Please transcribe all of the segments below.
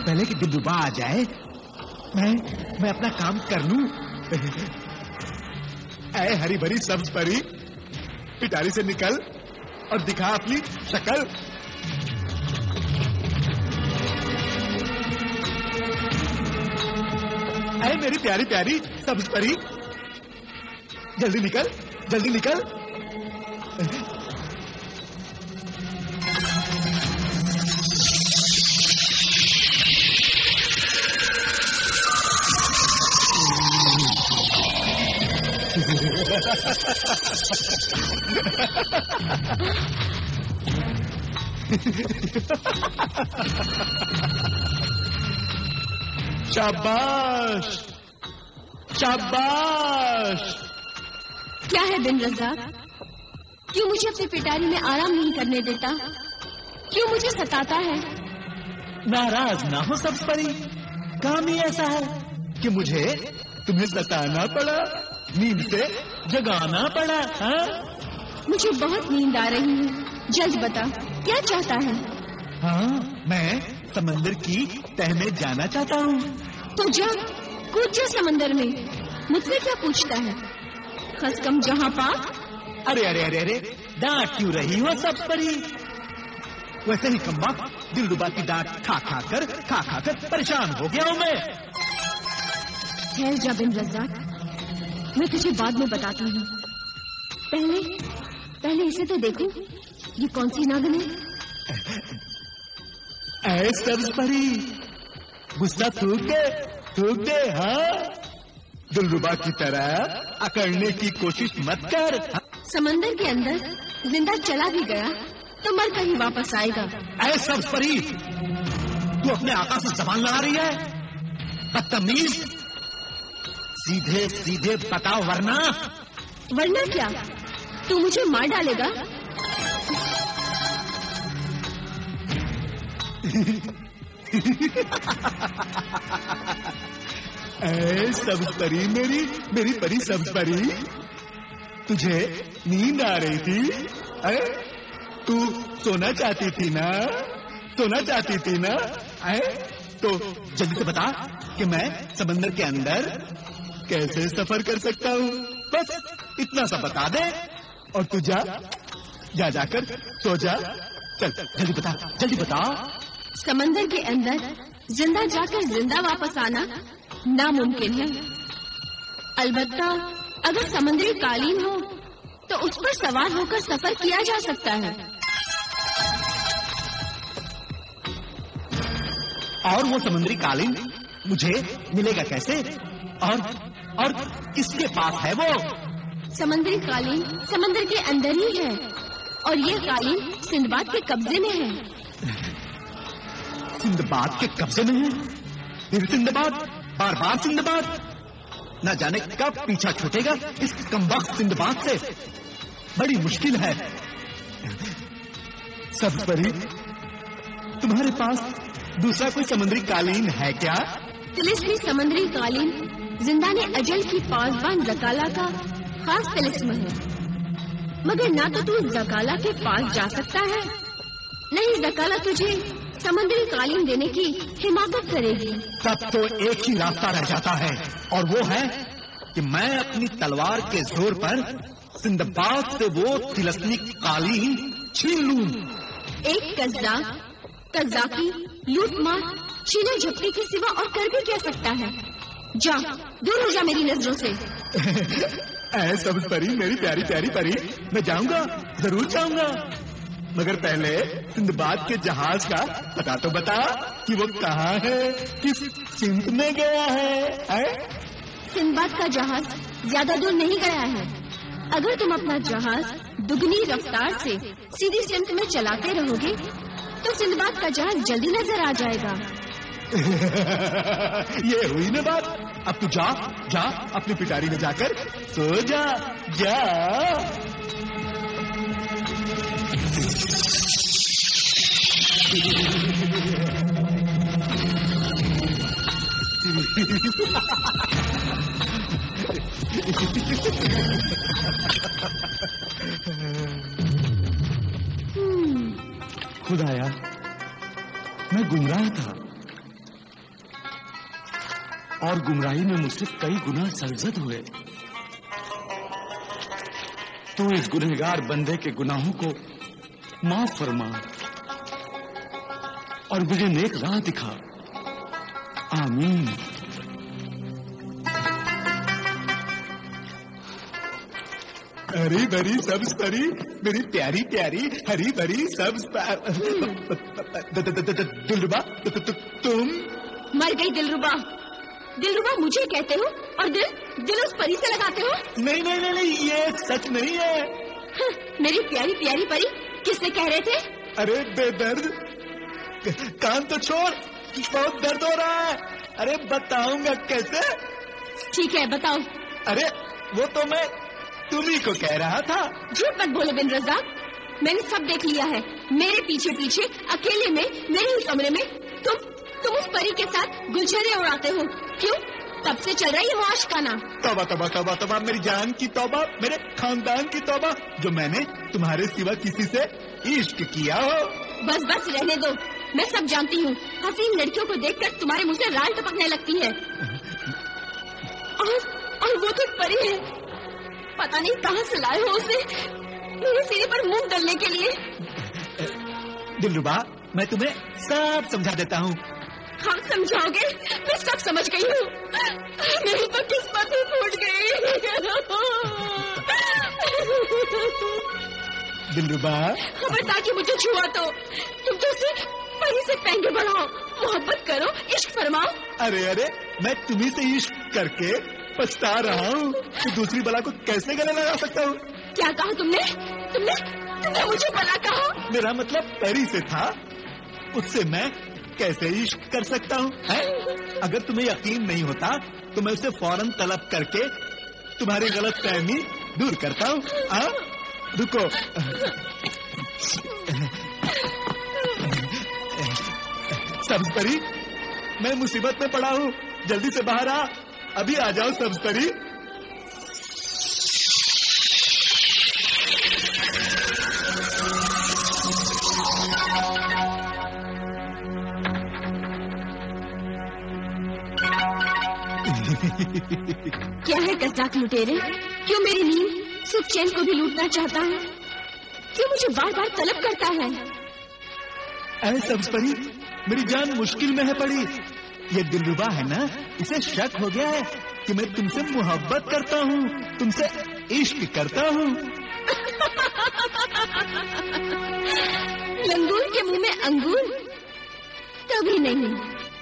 पहले कि दिलरुबा आ जाए मैं अपना काम कर लूं। ऐ हरी भरी सब्ज परी, पिटारी से निकल और दिखा अपनी शक्ल। ऐ मेरी प्यारी प्यारी सब्ज परी, जल्दी निकल, जल्दी निकल। शाबाश शाबाश। क्या है बिन रज़ाक, क्यों मुझे अपनी पिटारी में आराम नहीं करने देता? क्यों मुझे सताता है? नाराज ना हो सब्ज परी, काम ही ऐसा है कि मुझे तुम्हें सताना पड़ा, नींद से जगाना पड़ा। हाँ? मुझे बहुत नींद आ रही है, जल्द बता क्या चाहता है? हाँ, मैं समंदर की तह में जाना चाहता हूँ। तो जा, कूद जा समंदर में, मुझसे क्या पूछता है? खसकम जहाँ पाक। अरे अरे अरे अरे, डांट क्यों रही हो सब्ज परी? वैसे ही कम्बा, दिलरुबा की डांट खा कर परेशान हो गया हूँ मैं। ठहर जा बिन रज़ाक, मैं तुझे बाद में बताती हूँ। पहले इसे तो देखो, ये कौन सी नागिन है? ऐ सब्ज परी, गुस्सा थूक दे। हाँ, दिलरुबा की तरह अकड़ने की कोशिश मत कर। समंदर के अंदर जिंदा चला भी गया तो मर कर ही वापस आएगा। ऐ सब्ज परी, तू अपने आका से जबान लड़ा रही है? बदतमीज, सीधे सीधे बताओ वरना क्या? तू मुझे मार डालेगा? ऐ सब्ज परी, मेरी परी सब्ज परी, तुझे नींद आ रही थी? अरे तू सोना चाहती थी ना? तो जल्दी से बता कि मैं समंदर के अंदर कैसे सफर कर सकता हूँ। बस इतना सा बता दे और तू जाकर सो जा। चल जल्दी बता। समंदर के अंदर जिंदा जाकर जिंदा वापस आना नामुमकिन है। अलबत्ता अगर समुद्री कालीन हो तो उस पर सवार होकर सफर किया जा सकता है। और वो समुद्री कालीन मुझे मिलेगा कैसे? और किसके पास है वो? समुद्री कालीन समंदर के अंदर ही है और ये कालीन सिंदबाद के कब्जे में है। सिंदबाद के कब्जे में है? फिर सिंदबाद, बार सिंदबाद। न जाने कब पीछा छूटेगा इस कमबख्त सिंदबाद से। बड़ी मुश्किल है। सब्ज परी, तुम्हारे पास दूसरा कोई समुद्री कालीन है क्या? तिलिस्मी समुद्री कालीन जिंदा ने अजल की पासबान जकाला का खास तिलिस्म है। मगर ना तो तू जकाला के पास जा सकता है, नहीं जकाला तुझे समुद्री कालीन देने की हिमाकत करेगी। तब तो एक ही रास्ता रह जाता है और वो है कि मैं अपनी तलवार के जोर पर सिंदबाद से वो तिलिस्मी कालीन छीन लूं। एक कज़्ज़ाकी, लूटमार, छीना झपटी के सिवा और कर भी क्या सकता है? जा, दूर हो जा मेरी नजरों से। ऐ सब्ज परी, मेरी प्यारी प्यारी परी, मैं जाऊंगा, जरूर जाऊंगा, मगर पहले सिंदबाद के जहाज का पता तो बता कि वो कहाँ है, किस सिमत में गया है? सिंदबाद का जहाज ज्यादा दूर नहीं गया है। अगर तुम अपना जहाज दुगनी रफ्तार से सीधी सिमत में चलाते रहोगे तो सिंदबाद का जहाज जल्दी नजर आ जाएगा। ये हुई ना बात। अब तू जा अपनी पिटारी में जाकर सो जा। खुदाया, मैं गुमराह था, और गुमराही में मुझसे कई गुना सरजद हुए। तू इस गुनहगार बंदे के गुनाहों को माफ फरमा और मुझे नेक राह दिखा। आमीन। हरी भरी सब्ज परी, मेरी प्यारी प्यारी हरी भरी सब्ज दिलरुबा, तुम मर गई दिलरुबा। दिलरुबा मुझे कहते हो और दिल उस परी से लगाते हो? नहीं नहीं नहीं नहीं, ये सच नहीं है। मेरी प्यारी प्यारी परी किससे कह रहे थे? अरे बेदर्द, कान तो छोड़, बहुत दर्द हो रहा है। अरे बताऊंगा कैसे? ठीक है बताओ। अरे वो तो मैं तुम्ही को कह रहा था। झूठ मत बोलो बिन रज़ाक, मैंने सब देख लिया है। मेरे पीछे पीछे अकेले में मेरे ही कमरे में तुम उस परी के साथ गुलछरे उड़ाते हो। क्यों? तब से चल रही है वो आशिकाना। तौबा तौबा तौबा तौबा, मेरी जान की तौबा, मेरे खानदान की तौबा, जो मैंने तुम्हारे सिवा किसी से इश्क किया हो। बस बस रहने दो, मैं सब जानती हूँ। हसीन लड़कियों को देखकर तुम्हारे मुंह से राल टपकने लगती है। और वो तो परी है, पता नहीं कहाँ से लाए हो उसे मेरे सिरे पर मुंह डालने के लिए। दिलरुबा, मैं तुम्हें सब समझा देता हूँ। हाँ समझाओगे? मैं सब समझ गई हूँ। मेरी तो किस्मत ही फूट गई। दिलरुबा, खबरदार कि मुझे छुआ तो तुम तो उसे परी से पैंगे बढ़ाओ, मोहब्बत करो, इश्क फरमाओ। अरे अरे, मैं तुम्ही से इश्क करके पछता रहा हूँ कि दूसरी बला को कैसे गले लगा सकता हूँ। क्या कहा तुमने? तुमने मुझे बला कहा? मेरा मतलब परी से था, उससे मैं कैसे इश्क कर सकता हूँ? अगर तुम्हें यकीन नहीं होता तो मैं उसे फौरन तलब करके तुम्हारी गलत फहमी दूर करता हूँ। रुको, सब्ज परी, मैं मुसीबत में पड़ा हूँ, जल्दी से बाहर आ। अभी आ जाओ सब्ज परी। क्या है कज़ाक लुटेरे? क्यों मेरी नींद सुख चैन को भी लूटना चाहता है? क्यों मुझे बार बार तलब करता है? ऐ सब्ज परी, मेरी जान मुश्किल में है पड़ी। ये दिलरुबा है ना, इसे शक हो गया है कि मैं तुमसे मोहब्बत करता हूँ, तुमसे इश्क करता हूँ। लंगूर के मुंह में अंगूर? कभी नहीं।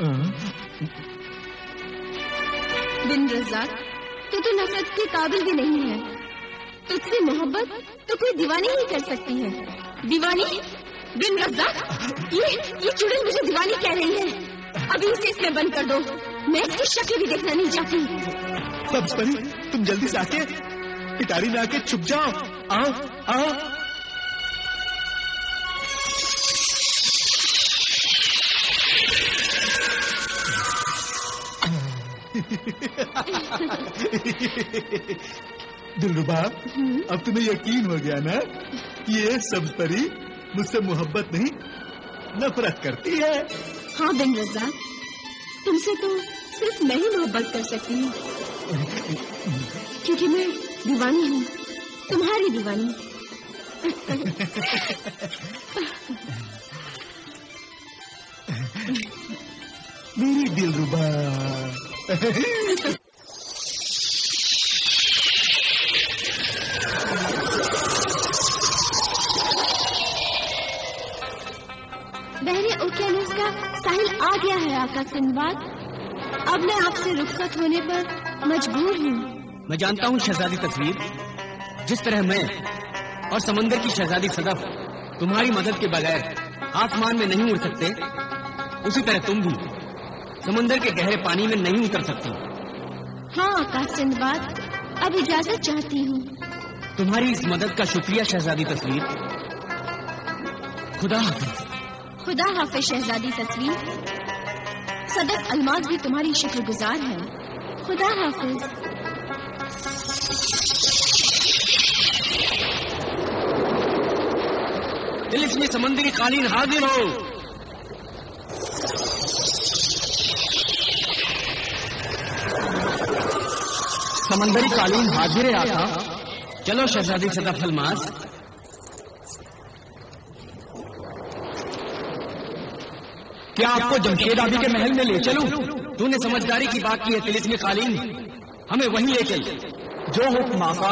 बिन रज़ाक, तो नफरत के काबिल भी नहीं है। तुझसे मोहब्बत तो कोई दीवानी ही कर सकती है। दीवानी? बिन रज़ाक, ये चुड़ैल मुझे दीवानी कह रही है। अभी इसे इसमें बंद कर दो, मैं इसकी शक्ल भी देखना नहीं चाहती। सब्ज परी, तुम जल्दी से आके पिटारी में आके छुप जाओ। आओ आओ। दिलरुबा, अब तुम्हें यकीन हो गया ना, ये सब्ज परी मुझसे मोहब्बत नहीं नफरत करती है। हाँ बिन रज़ाक, तुमसे तो सिर्फ मैं ही मोहब्बत कर सकती हूँ, क्योंकि मैं दीवानी हूँ, तुम्हारी दीवानी। मेरी दिलरुबा। बहरे ओकेनस का साहिल आ गया है आका सिंदबाद। अब मैं आपसे रुखसत होने पर मजबूर हूँ। मैं जानता हूँ शहजादी तस्वीर, जिस तरह मैं और समंदर की शहजादी सदफ तुम्हारी मदद के बगैर आसमान में नहीं उड़ सकते, उसी तरह तुम भी समंदर के गहरे पानी में नहीं उतर सकती। हाँ आका सिंदबाद, अब इजाजत चाहती हूँ। तुम्हारी इस मदद का शुक्रिया शहजादी तस्वीर। खुदा हाफिज। खुदा हाफिज शहजादी तस्वीर। सदफ अलमाज भी तुम्हारी शुक्रगुजार है। खुदा हाफिज। तिलिस्मी समंदरी कालीन हाजिर हो। समंदरी कालीन हाजिर है आका। चलो शहजादी सदफ अल्मास। क्या आपको जमशेद आदि के महल में ले चलूं? तूने समझदारी की बात की है तिलिस्मी कालीन, हमें वहीं ले चल। जो हुक्म आका।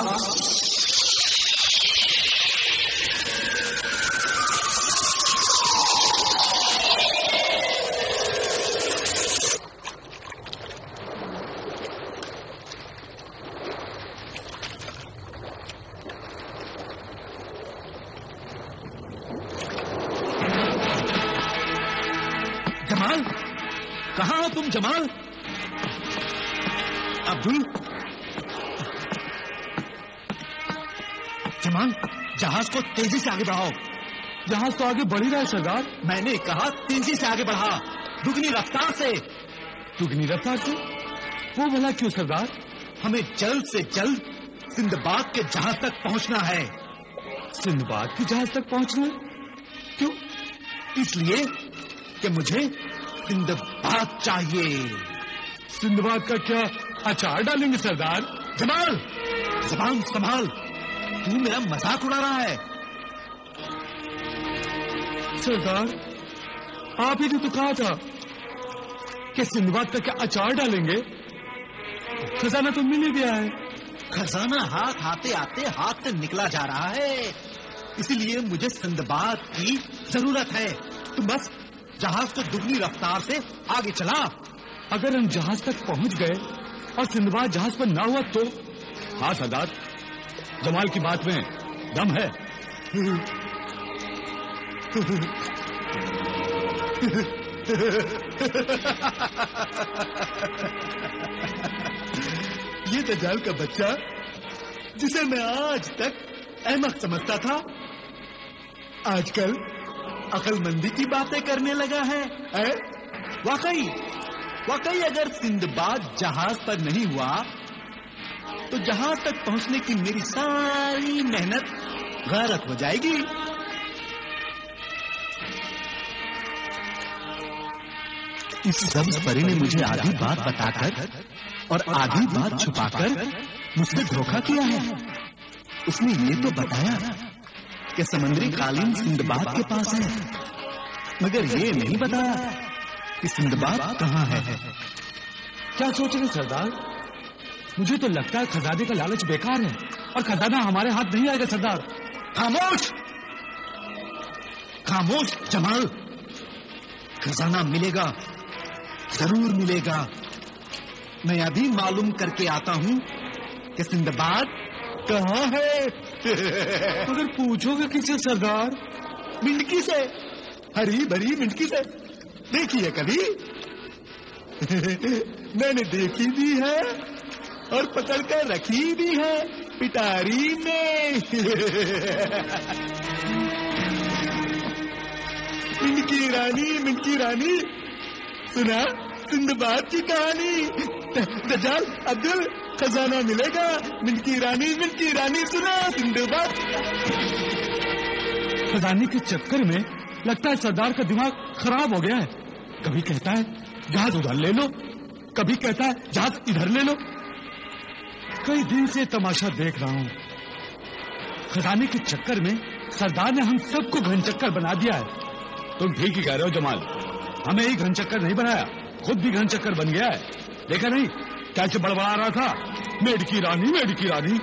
जमाल, कहाँ हो तुम जमाल? अब्दुल, जमाल जहाज को तेजी से आगे बढ़ाओ। जहाज तो आगे बढ़ ही रहा है सरदार। मैंने कहा तेजी से आगे बढ़ा, दुगनी रफ्तार से। दुगनी रफ्तार से? वो भला क्यों सरदार? हमें जल्द से जल्द सिंदबाद के जहाज तक पहुंचना है। सिंदबाद के जहाज तक पहुंचना है? क्यों? इसलिए कि मुझे सिंदबाद चाहिए। सिंदबाद का क्या अचार डालेंगे सरदार? जमाल, जबान संभाल, तू मेरा मजाक उड़ा रहा है। सरदार, आप ही ने तो कहा था कि सिंदबाद का क्या अचार डालेंगे। खजाना तो मिल ही गया है। खजाना हाथ आते आते हाथ से निकला जा रहा है, इसीलिए मुझे सिंदबाद की जरूरत है। तुम बस जहाज को दुगनी रफ्तार से आगे चला। अगर हम जहाज तक पहुंच गए और सिंदबाद जहाज पर ना हुआ तो? हाँ सरदार, जमाल की बात में दम है। ये दज्जाल का बच्चा जिसे मैं आज तक अहमक समझता था, आजकल अकलमंदी की बातें करने लगा है। वाकई अगर सिंदबाद जहाज पर नहीं हुआ तो जहाज तक पहुंचने की मेरी सारी मेहनत गारत हो जाएगी। इस सब्ज परी ने मुझे आधी बात बताकर और आधी बात छुपाकर मुझसे धोखा किया है। उसने ये तो बताया कि समुद्री कालीन सिंदबाद के पास है, मगर ये नहीं बताया कि सिंदबाद कहाँ है। क्या सोच रहे सरदार? मुझे तो लगता है खजाने का लालच बेकार है और खजाना हमारे हाथ नहीं आएगा सरदार। खामोश, खामोश जमाल, खजाना मिलेगा, जरूर मिलेगा। मैं अभी मालूम करके आता हूँ कि सिंदबाद कहाँ है। अगर पूछोगे किससे सरदार? मिंडकी से, हरी भरी मिंडकी से। देखी है कभी? मैंने देखी भी है और पकड़ कर रखी भी है पिटारी में। मिंडकी रानी, सुना सिंदबाद की कहानी? दज्जाल, अब्दुल, खजाना मिलेगा। मिंडकी रानी, सुना सिंदबाद। खजाने के चक्कर में लगता है सरदार का दिमाग खराब हो गया है। कभी कहता है जहाज उधर ले लो, कभी कहता है जहाज इधर ले लो। कई दिन से तमाशा देख रहा हूँ। खजाने के चक्कर में सरदार ने हम सबको घनचक्कर बना दिया है। तुम ठीक ही कह रहे हो जमाल, हमें ही घनचक्कर नहीं बनाया, खुद भी घनचक्कर बन गया है। देखा नहीं कैसे बड़बड़ा रहा था, मेडकी रानी।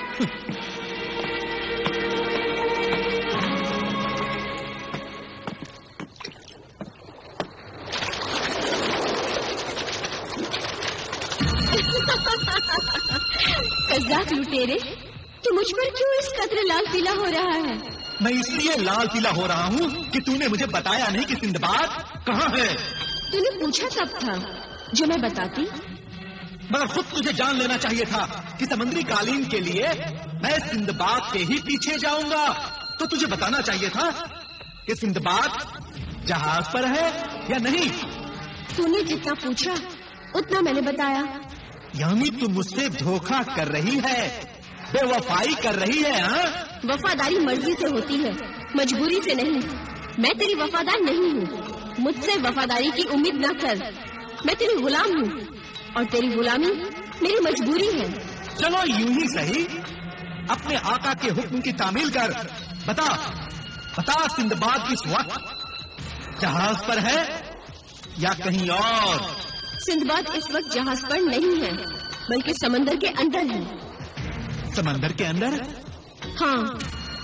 कज़ाक लुटेरे, तू मुझ पर क्यों इस कदर लाल पीला हो रहा है? मैं इसलिए लाल पीला हो रहा हूँ कि तूने मुझे बताया नहीं कि सिंदबाद कहाँ है। तूने पूछा कब था जो मैं बताती? मगर खुद तुझे जान लेना चाहिए था कि समुद्री कालीन के लिए मैं सिंदबाद के ही पीछे जाऊंगा। तो तुझे बताना चाहिए था कि सिंदबाद जहाज पर है या नहीं। तूने जितना पूछा उतना मैंने बताया। यानी तू मुझसे धोखा कर रही है, बेवफाई कर रही है। हाँ, वफादारी मर्जी से होती है, मजबूरी से नहीं। मैं तेरी वफादार नहीं हूँ, मुझसे वफादारी की उम्मीद न कर। मैं तेरी गुलाम हूँ और तेरी गुलामी मेरी मजबूरी है। चलो यूं ही सही, अपने आका के हुक्म की तामील कर। बता बता, सिंदबाद इस वक्त जहाज पर है या कहीं और? सिंदबाद इस वक्त जहाज पर नहीं है, बल्कि समंदर के अंदर है। समंदर के अंदर? हाँ।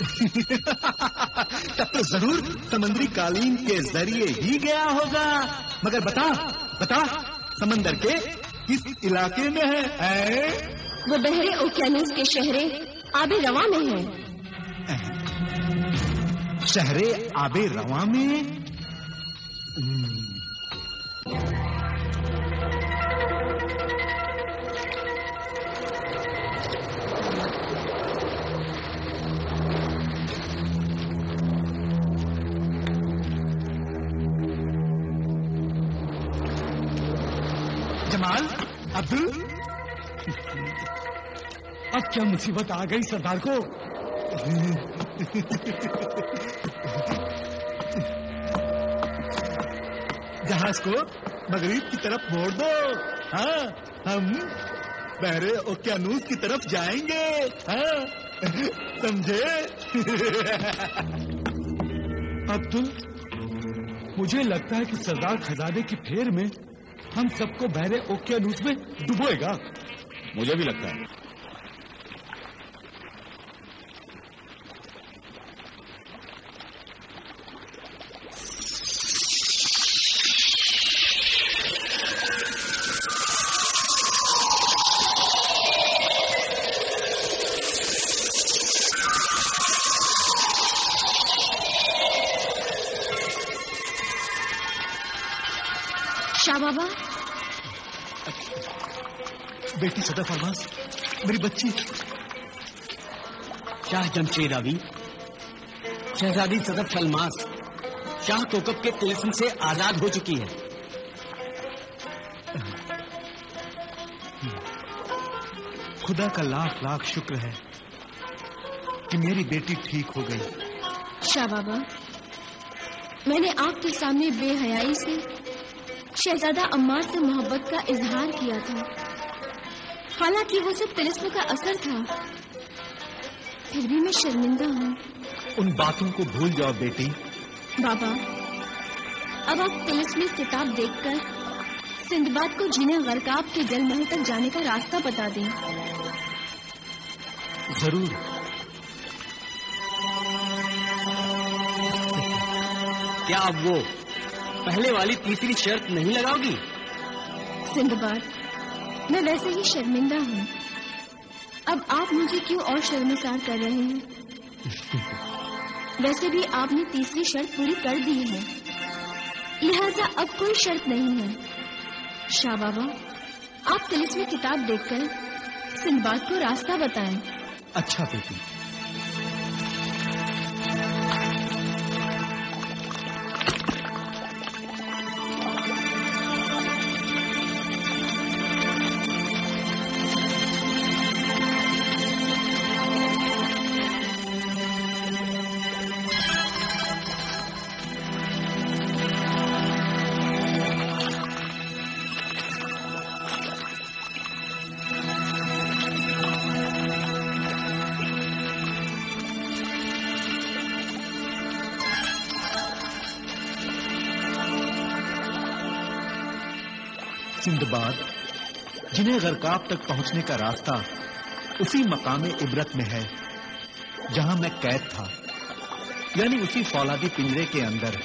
तब तो जरूर समुद्री कालीन के जरिए ही गया होगा। मगर बता बता, समंदर के किस इलाके में है? वो बहरे ओकियानूस के शहरे आबे रवा में है। शहरे आबे रवा में? जमाल, अब्दुल, अब क्या मुसीबत आ गई सरदार को? जहाज को मगरिब की तरफ मोड़ दो। हाँ, हम बहरे ओकियानूस की तरफ जाएंगे। हाँ, समझे? अब्दुल, मुझे लगता है कि सरदार खजाने की फेर में हम सबको बहरे ओकियानूस में डुबोएगा। मुझे भी लगता है। शाह बाबा, बेटी सदा फरमास, मेरी बच्ची। शाह जमशेद अवी, शहजादी सदफ फलमास शाह कोकब के तिलिस्म से आजाद हो चुकी है। खुदा का लाख लाख शुक्र है कि मेरी बेटी ठीक हो गई। शाह बाबा, मैंने आपके सामने बेहयाई से शहजादा अम्मार से मोहब्बत का इजहार किया था। हालांकि वो सब तिलिस्म का असर था, फिर भी मैं शर्मिंदा हूँ। उन बातों को भूल जाओ बेटी। बाबा, अब आप तिलिस्मी किताब देखकर सिंदबाद को जीने गरकाब के जल महल तक जाने का रास्ता बता दें। जरूर। क्या अब वो पहले वाली तीसरी शर्त नहीं लगाओगी? सिंदबाद, मैं वैसे ही शर्मिंदा हूँ। अब आप मुझे क्यों और शर्मसार कर रहे हैं? वैसे भी आपने तीसरी शर्त पूरी कर दी है, लिहाजा अब कोई शर्त नहीं है। शाह बाबा, आप तिलिस्मी किताब देखकर सिंदबाद को रास्ता बताएं। अच्छा बेटी। सिंदबाद, जिन्हें गरकाब तक पहुंचने का रास्ता उसी मकामे इबरत में है जहां मैं कैद था, यानी उसी फौलादी पिंजरे के अंदर।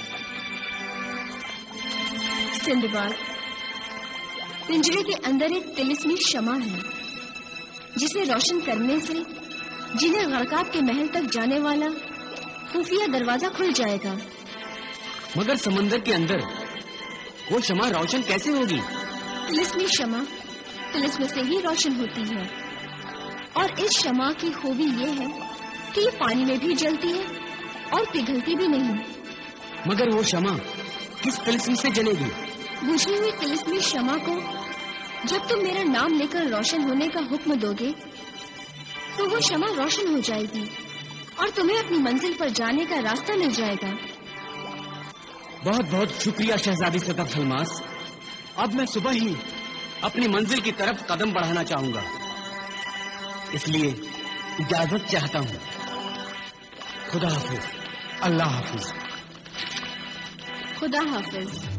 सिंदबाद, पिंजरे के अंदर एक तिलिस्मी शमा है, जिसे रोशन करने से जिन्हें गरकाब के महल तक जाने वाला खुफिया दरवाजा खुल जाएगा। मगर समंदर के अंदर वो शमा रोशन कैसे होगी? तिलिस्मी शमा तिलिस्म से ही रोशन होती है, और इस शमा की खूबी ये है कि ये पानी में भी जलती है और पिघलती भी नहीं। मगर वो शमा किस तिलिस्म से जलेगी? बुझी हुई तिलिस्मी शमा को जब तुम मेरा नाम लेकर रोशन होने का हुक्म दोगे, तो वो शमा रोशन हो जाएगी और तुम्हें अपनी मंजिल पर जाने का रास्ता मिल जाएगा। बहुत बहुत शुक्रिया शहजादी सदफ फलमास। अब मैं सुबह ही अपनी मंजिल की तरफ कदम बढ़ाना चाहूंगा। इसलिए इजाजत चाहता हूँ। खुदा हाफिज। अल्लाह हाफिज। खुदा हाफिज।